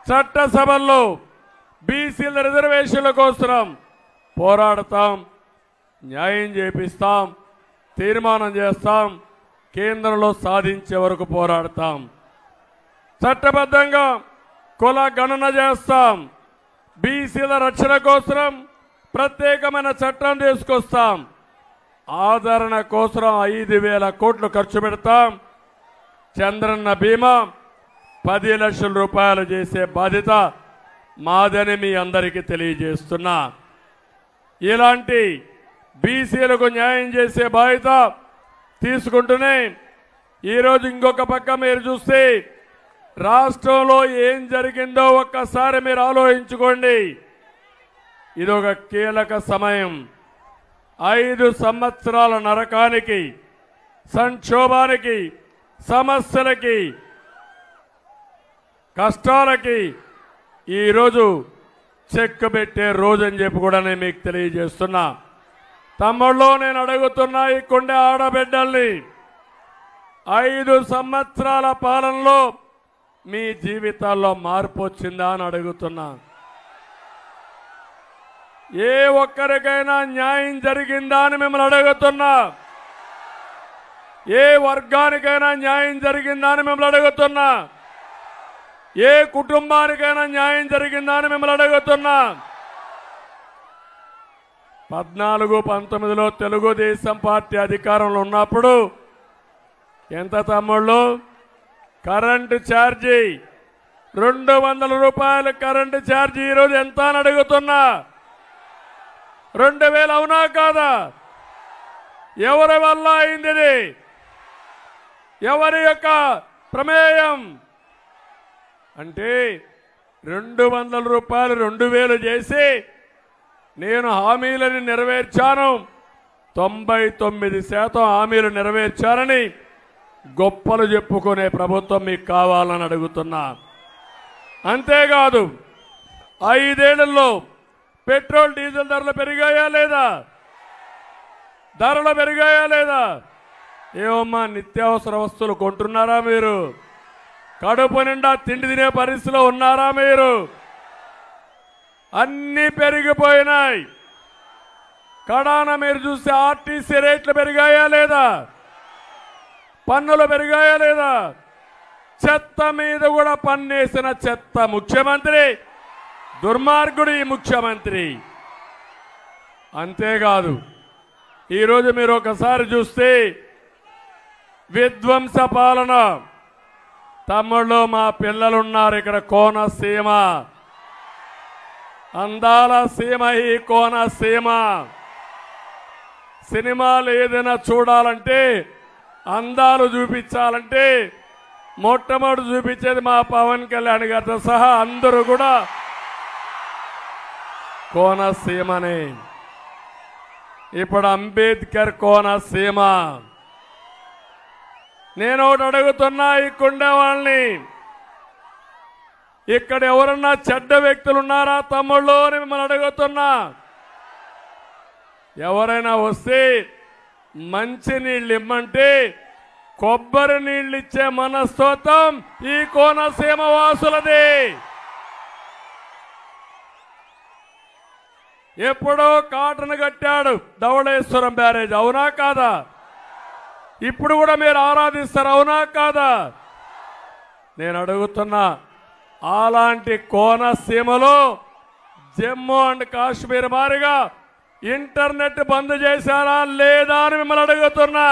చట్టసభల్లో బీసీల రిజర్వేషన్ల కోసం పోరాడతాం, న్యాయం చేపిస్తాం, తీర్మానం చేస్తాం, కేంద్రంలో సాధించే వరకు పోరాడతాం. చట్టబద్ధంగా కుల గణన చేస్తాం. బీసీల రక్షణ కోసం ప్రత్యేకమైన చట్టం తీసుకొస్తాం. ఆదరణ కోసం 5,000 కోట్లు ఖర్చు పెడతాం. చంద్రన్న బీమా 10 లక్షల రూపాయలు చేసే బాధ్యత మాదని మీ అందరికీ తెలియజేస్తున్నా. ఇలాంటి బీసీలకు న్యాయం చేసే బాధ్యత తీసుకుంటూనే ఈరోజు ఇంకొక పక్క మీరు చూస్తే రాష్ట్రంలో ఏం జరిగిందో ఒక్కసారి మీరు ఆలోచించుకోండి. ఇదొక కీలక సమయం. 5 సంవత్సరాల నరకానికి, సంక్షోభానికి, సమస్యలకి, కష్టాలకి ఈరోజు చెక్ పెట్టే రోజు అని చెప్పి కూడా నేను మీకు తెలియజేస్తున్నా. తమ్ముళ్ళు, నేను అడుగుతున్నా ఈ కొండే ఆడబిడ్డల్ని, 5 సంవత్సరాల పాలనలో మీ జీవితాల్లో మార్పు వచ్చిందా అని అడుగుతున్నా. ఏ ఒక్కరికైనా న్యాయం జరిగిందా అని మిమ్మల్ని అడుగుతున్నా. ఏ వర్గానికైనా న్యాయం జరిగిందా అని మిమ్మల్ని అడుగుతున్నా. ఏ కుటుంబానికైనా న్యాయం జరిగిందా అని మిమ్మల్ని అడుగుతున్నా. 14-19లో తెలుగుదేశం పార్టీ అధికారంలో ఉన్నప్పుడు ఎంత తమ్ముళ్ళు? కరెంటు ఛార్జీ 200 రూపాయలు కరెంటు ఛార్జీ ఈరోజు ఎంత అని అడుగుతున్నా. 2000 అవునా కాదా? ఎవరి వల్ల అయింది? ఇది ఎవరి యొక్క ప్రమేయం? అంటే 200 రూపాయలు 2000 చేసి నేను హామీలను నెరవేర్చాను, 99% హామీలు నెరవేర్చానని గొప్పలు చెప్పుకునే ప్రభుత్వం మీకు కావాలని అడుగుతున్నా. అంతేకాదు 5 ఏళ్లలో పెట్రోల్ డీజిల్ ధరలు పెరిగాయా లేదా? ధరలు పెరిగాయా లేదా? ఏమమ్మా, నిత్యావసర వస్తువులు కొంటున్నారా మీరు? కడుపు నిండా తిండి తినే పరిస్థితిలో ఉన్నారా మీరు? అన్నీ పెరిగిపోయినాయి. కడాన మీరు చూస్తే ఆర్టీసీ రేట్లు పెరిగాయా లేదా? పన్నులు పెరిగాయా లేదా? చెత్త మీద కూడా పన్నేసిన చెత్త ముఖ్యమంత్రి, దుర్మార్గుడు ఈ ముఖ్యమంత్రి. అంతేకాదు ఈరోజు మీరు ఒకసారి చూస్తే విధ్వంస పాలన. తమ్ముళ్ళు, మా పిల్లలున్నారు ఇక్కడ. కోనసీమ అందాల సీమ, ఈ కోనసీమ. సినిమాలు ఏదైనా చూడాలంటే, అందాలు చూపించాలంటే మొట్టమొదటి చూపించేది మా పవన్ కళ్యాణ్ గారితో సహా అందరూ కూడా కోనసీమనే. ఇప్పుడు అంబేద్కర్ కోనసీమ. నేను ఒకటి అడుగుతున్నా ఈ కుండే వాళ్ళని, ఇక్కడ ఎవరన్నా చెడ్డ వ్యక్తులు ఉన్నారా తమ్ముళ్ళు అని మిమ్మల్ని అడుగుతున్నా. ఎవరైనా వస్తే మంచి నీళ్ళు ఇమ్మంటే కొబ్బరి నీళ్ళు ఇచ్చే మనస్తత్వం ఈ కోనసీమ వాసులది. ఎప్పుడో కాటన్ కట్టాడు ధవళేశ్వరం బ్యారేజ్, అవునా కాదా? ఇప్పుడు కూడా మీరు ఆరాధిస్తారు, అవునా కాదా? నేను అడుగుతున్నా, అలాంటి కోనసీమలో జమ్మూ అండ్ కాశ్మీర్ మారిగా ఇంటర్నెట్ బంద్ చేశారా లేదా అని మిమ్మల్ని అడుగుతున్నా.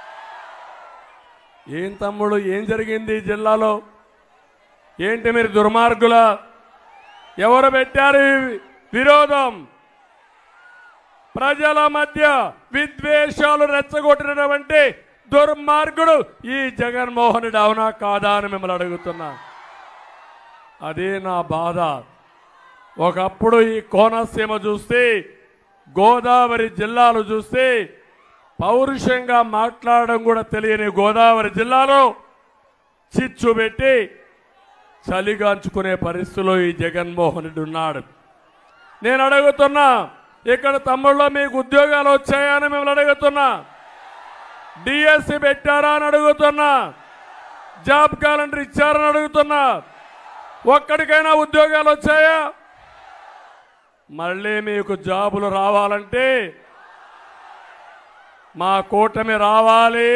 ఏం తమ్ముడు, ఏం జరిగింది ఈ జిల్లాలో? ఏంటి మీరు దుర్మార్గుల? ఎవరు పెట్టారు విరోధం? ప్రజల మధ్య విద్వేషాలు రెచ్చగొట్టినటువంటి దుర్మార్గుడు ఈ జగన్మోహన్ రెడ్డి, అవునా కాదా అని మిమ్మల్ని అడుగుతున్నా. అదే నా బాధ. ఒకప్పుడు ఈ కోనసీమ చూస్తే, గోదావరి జిల్లాలు చూస్తే పౌరుషంగా మాట్లాడడం కూడా తెలియని గోదావరి జిల్లాలో చిచ్చు పెట్టి చలిగాంచుకునే పరిస్థితిలో ఈ జగన్మోహన్ రెడ్డి ఉన్నాడు. నేను అడుగుతున్నా, ఇక్కడ తమ్ముళ్ళో మీకు ఉద్యోగాలు వచ్చాయని మిమ్మల్ని అడుగుతున్నా. డిఎస్సి పెట్టారా అని అడుగుతున్నా. జాబ్ క్యాలెండర్ ఇచ్చారని అడుగుతున్నా. ఒక్కడికైనా ఉద్యోగాలు వచ్చాయా? మళ్ళీ మీకు జాబులు రావాలంటే మా కూటమి రావాలి.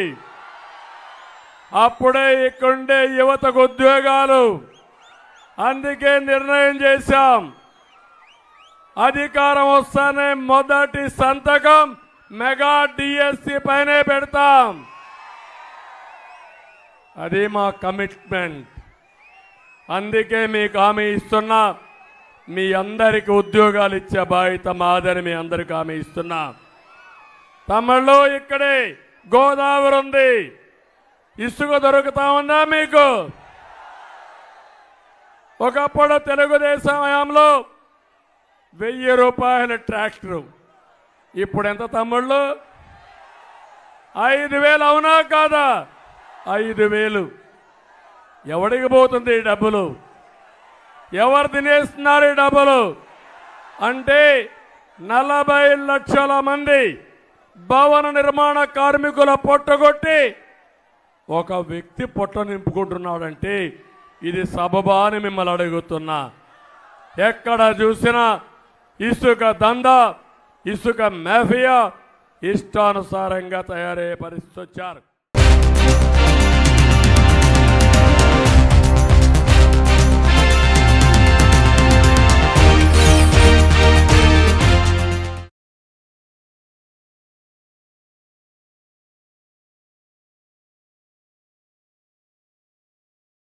అప్పుడే ఇక్కడుండే యువతకు ఉద్యోగాలు. అందుకే నిర్ణయం చేశాం, అధికారం వస్తానే మొదటి సంతకం మెగా డిఎస్సి పైనే పెడతాం. అది మా కమిట్మెంట్. అందుకే మీకు హామీ ఇస్తున్నా, మీ అందరికి ఉద్యోగాలు ఇచ్చే బాధ్యత మాదని మీ అందరికి హామీ ఇస్తున్నా. తమిళలో ఇక్కడే గోదావరి ఉంది, ఇసుక దొరుకుతా ఉందా మీకు? ఒకప్పుడు తెలుగుదేశం హయాంలో 1000 రూపాయల ట్రాక్టరు, ఇప్పుడు ఎంత తమ్ముళ్ళు? 5000. అవునా కాదా? 5000. ఎవడికి పోతుంది ఈ డబ్బులు? ఎవరు తినేస్తున్నారు ఈ డబ్బులు? అంటే 40 లక్షల మంది భవన నిర్మాణ కార్మికుల పొట్టగొట్టి ఒక వ్యక్తి పొట్ట నింపుకుంటున్నాడంటే ఇది సబబా అని మిమ్మల్ని అడుగుతున్నా. ఎక్కడ చూసినా ఇసుక దందా, ఇసుక మాఫియా ఇష్టానుసారంగా తయారయ్యే పరిస్థితి వచ్చారు.